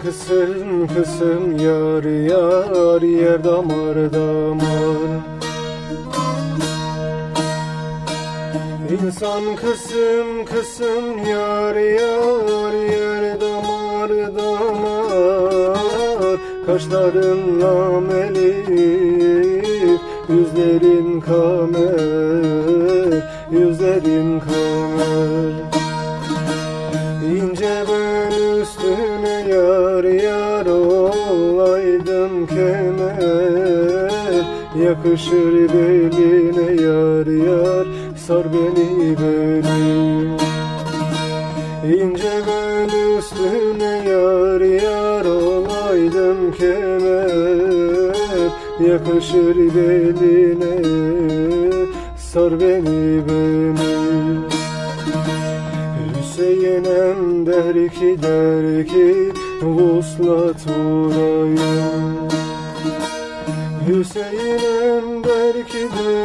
kısım kısım yar yar, yer damar damar. İnsan kısım kısım yar yar, yer damar damar. Kaşların lamelif, yüzlerin kamer, yüzlerin kamer. İnce ben üstüne yar yar olaydım kemer. Yakışır beline yar yar, sar beni beni. İnce ben üstüne yar yar olaydım kemer. Yakışır beline, sar beni beni. Hüseyin'em der ki vuslat vurayım. Hüseyin'em der ki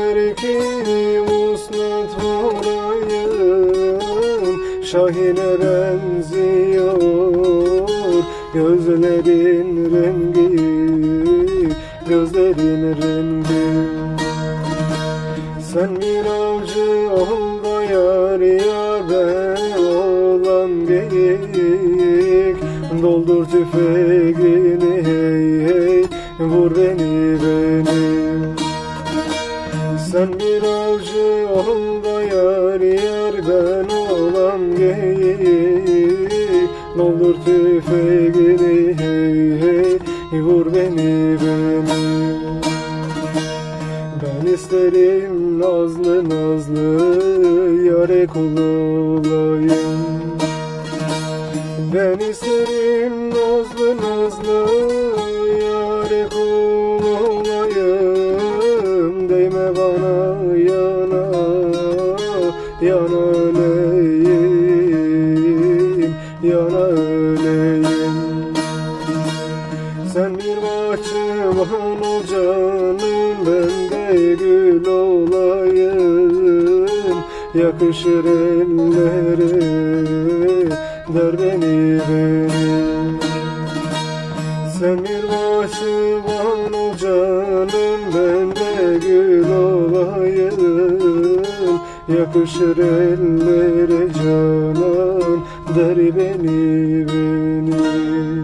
vuslat vurayım. Şahine benziyor gözlerin rengi, gözlerin rengi. Sen bir avcı ol da yar yar, ben oğlan geyik. Doldur tüfeğini hey hey, vur beni beni. Sen bir avcı ol da yar yar, ben oğlan geyik. Doldur tüfeğini hey hey, vur beni beni. Ben isterim nazlı nazlı yâre kul olayım. Ben isterim nazlı nazlı yâre kul olayım. Değme bana yana yana öleyim, yana öleyim. Sen bir bahçıvan ol canım, ben de gül olayım. Yakışır ellere, der beni beni. Sen bir bahçıvan ol canım, ben de gül olayım. Yakışır ellere canan, der beni beni.